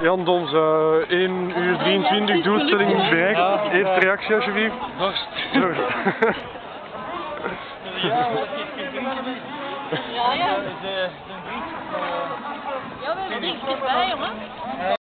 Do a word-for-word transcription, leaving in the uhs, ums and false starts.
Jan Doms, uh, één uur drieëntwintig, doelstelling bereikt. Eerste reactie alsjeblieft. Dorst. Ja, ja. De, de, de Ja, we hebben drie keer bij, jongen.